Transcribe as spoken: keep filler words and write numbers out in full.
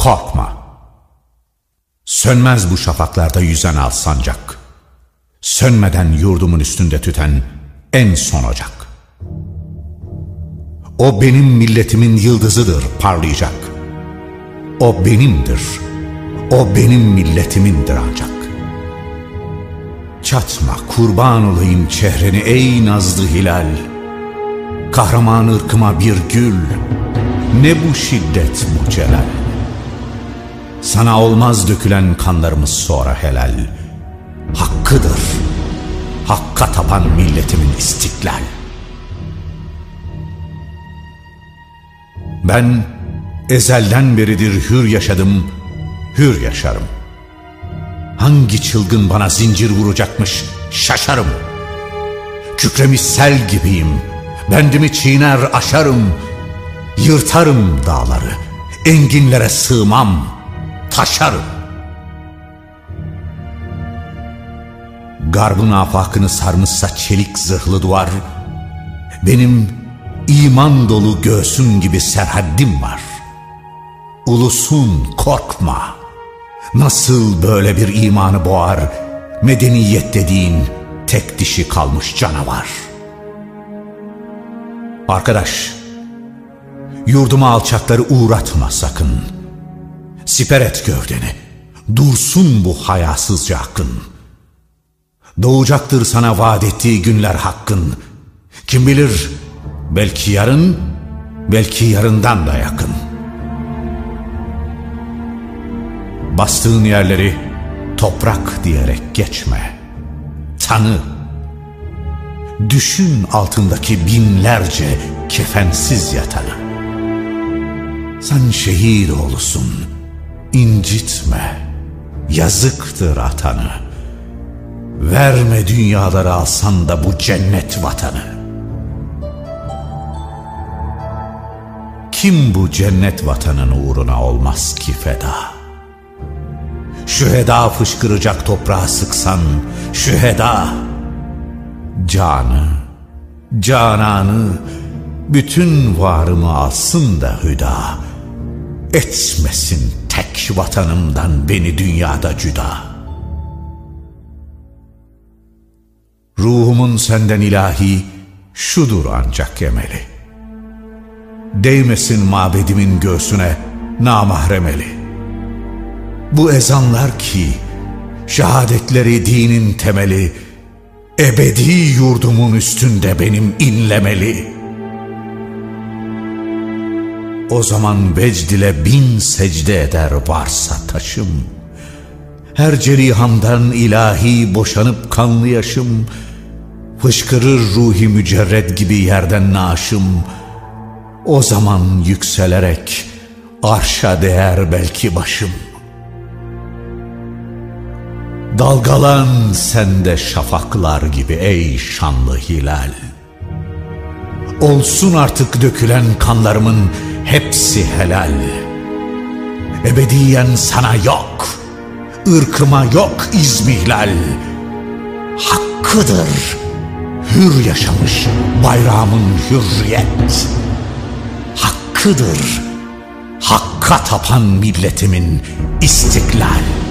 Korkma. Sönmez bu şafaklarda yüzen al sancak. Sönmeden yurdumun üstünde tüten en son ocak. O benim milletimin yıldızıdır parlayacak. O benimdir. O benim milletimindir ancak. Çatma kurban olayım çehreni ey nazlı hilal. Kahraman ırkıma bir gül. Ne bu şiddet bu celal. Sana olmaz dökülen kanlarımız sonra helal. Hakkıdır. Hakka tapan milletimin istiklal. Ben ezelden beridir hür yaşadım, hür yaşarım. Hangi çılgın bana zincir vuracakmış şaşarım. Kükremiş sel gibiyim, bendimi çiğner aşarım. Yırtarım dağları, enginlere sığmam, taşarım. Garbın afakını sarmışsa çelik zırhlı duvar, benim iman dolu göğsüm gibi serhaddim var. Ulusun korkma, nasıl böyle bir imanı boğar, medeniyet dediğin tek dişi kalmış canavar. Arkadaş, yurduma alçakları uğratma sakın. Siper et gövdeni, dursun bu hayasızca hakkın. Doğacaktır sana vaat ettiği günler hakkın. Kim bilir, belki yarın, belki yarından da yakın. Bastığın yerleri toprak diyerek geçme. Tanı. Düşün altındaki binlerce kefensiz yatanı. Sen şehir oğlusun, incitme, yazıktır atanı. Verme dünyaları alsan da bu cennet vatanı. Kim bu cennet vatanın uğruna olmaz ki feda? Şüheda fışkıracak toprağa sıksan, şüheda. Canı, cananı, bütün varımı alsın da hüda. Etmesin tek vatanımdan beni dünyada cüda. Ruhumun senden ilahi şudur ancak emeli. Değmesin mabedimin göğsüne namahremeli. Bu ezanlar ki şehadetleri dinin temeli, ebedi yurdumun üstünde benim inlemeli. O zaman vecd ile bin secde eder varsa taşım. Her cerihamdan ilahi boşanıp kanlı yaşım. Fışkırır ruhi mücerred gibi yerden naaşım. O zaman yükselerek arşa değer belki başım. Dalgalan sende şafaklar gibi ey şanlı hilal. Olsun artık dökülen kanlarımın hepsi helal. Ebediyen sana yok, ırkıma yok izmihlal. Hakkıdır hür yaşamış bayrağımın hürriyet. Hakkıdır hakka tapan milletimin istiklal.